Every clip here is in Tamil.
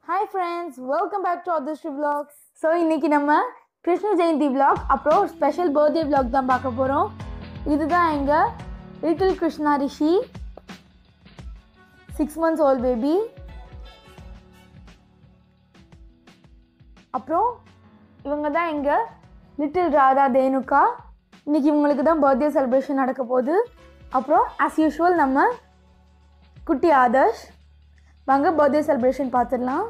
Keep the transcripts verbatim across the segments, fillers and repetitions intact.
Hi friends, welcome back to Adishri Vlogs. So இன்னைக்கு நம்ம கிருஷ்ண ஜெயந்தி vlog அப்புறம் ஸ்பெஷல் பர்த்டே vlog தான் பார்க்க போறோம். இதுதான் எங்க little Krishna Rishi six months old baby. அப்புறம் இவங்க தான் எங்க லிட்டில் ராதா தேனுகா. இன்னைக்கு இவங்களுக்கு தான் பர்த்டே செலிப்ரேஷன் நடக்க போகுது. அப்புறம் as usual நம்ம குட்டி ஆதர்ஷ். வாங்க பர்த்டே செலிப்ரேஷன் பார்த்துடலாம்.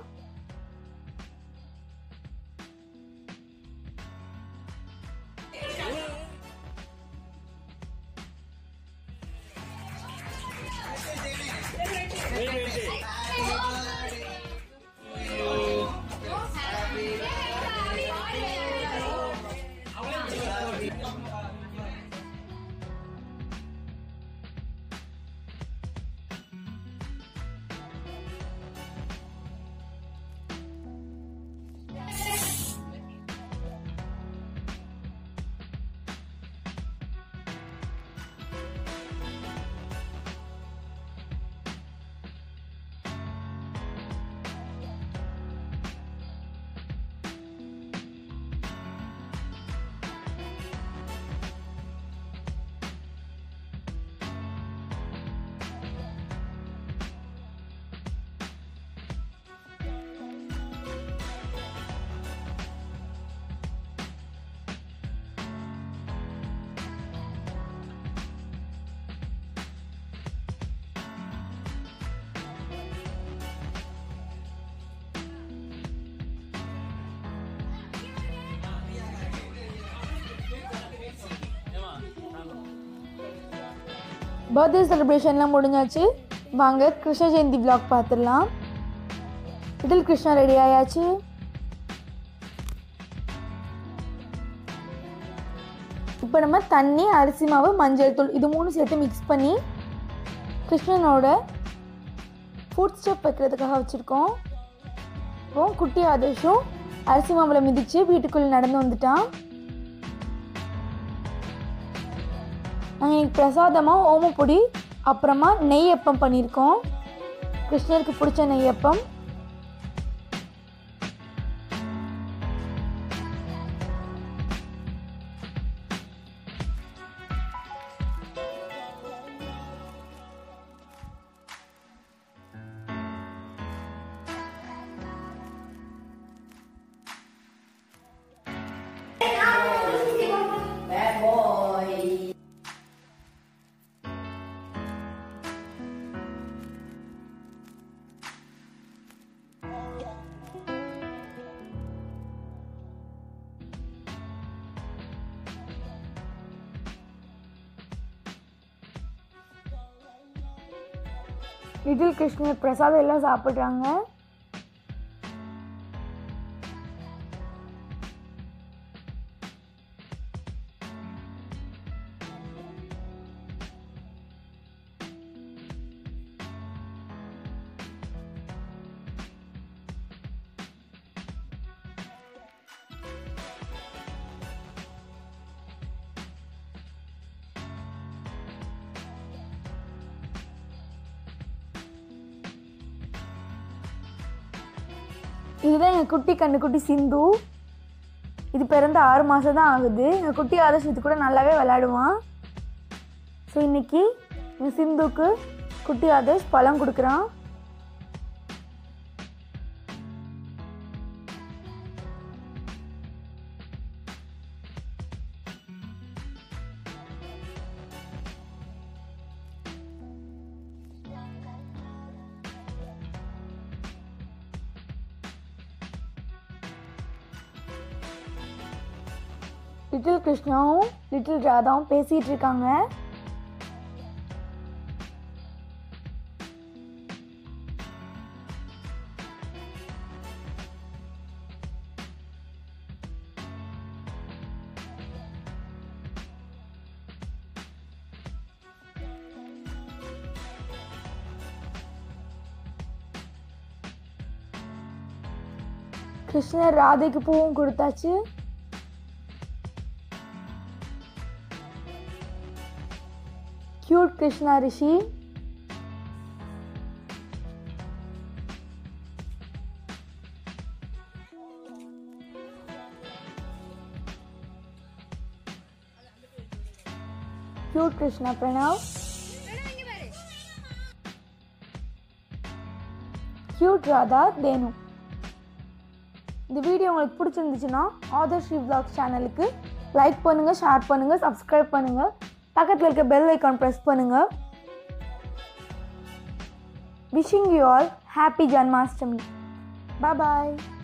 பர்த்டே செலிப்ரேஷன்லாம் முடிஞ்சாச்சு. வாங்க கிருஷ்ண ஜெயந்தி vlog பார்த்துடலாம். லிட்டில் கிருஷ்ணா ரெடி ஆயாச்சு. இப்போ நம்ம தண்ணி, அரிசி மாவு, மஞ்சள் தூள் இது மூணு சேர்த்து மிக்ஸ் பண்ணி கிருஷ்ணனோட ஃபுட் ஸ்டெப் வைக்கிறதுக்காக வச்சுருக்கோம். இப்போ குட்டி ஆதர்ஷும் அரிசி மாவில் மிதித்து வீட்டுக்குள்ளே நடந்து வந்துட்டான். நாங்கள் இன்னைக்கு பிரசாதமாக ஓமப்பொடி அப்புறமா நெய்யப்பம் பண்ணியிருக்கோம். கிருஷ்ணருக்கு பிடிச்ச நெய்யப்பம். லிட்டில் கிருஷ்ணர் பிரசாதம் எல்லாம் சாப்பிட்றாங்க. இதுதான் எங்கள் குட்டி கண்ணுக்குட்டி சிந்து. இது பிறந்த ஆறு மாதம் தான் ஆகுது. எங்கள் குட்டி ஆதர்ஷ் இது கூட நல்லாவே விளையாடுவான். ஸோ இன்னைக்கு எங்கள் சிந்துக்கு குட்டி ஆதர்ஷ் பழம் கொடுக்குறான். லிட்டில் கிருஷ்ணாவும் லிட்டில் ராதாவும் பேசிகிட்டு இருக்காங்க. கிருஷ்ணர் ராதைக்கு பூவும் கொடுத்தாச்சு. Cute Krishna Rishi cute Krishna Pranav, cute Radha Thenu. இந்த வீடியோ உங்களுக்கு பிடிச்சிருந்துச்சுன்னா ஆதர் ஸ்ரீ vlogs சேனலுக்கு லைக் பண்ணுங்கள், ஷேர் பண்ணுங்கள், சப்ஸ்கிரைப் பண்ணுங்கள், பக்கத்தில் இருக்க பெல் ஐக்கான் ப்ரெஸ் பண்ணுங்கள். Wishing you all happy Janmashtami. Bye bye.